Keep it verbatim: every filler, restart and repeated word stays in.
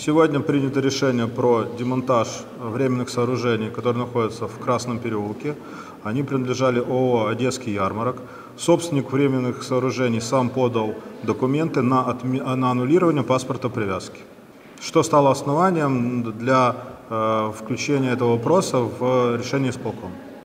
Сегодня принято решение про демонтаж временных сооружений, которые находятся в Красном переулке. Они принадлежали ООО «Одесский ярмарок». Собственник временных сооружений сам подал документы на, отме... на аннулирование паспорта привязки, что стало основанием для э, включения этого вопроса в решение исполкома.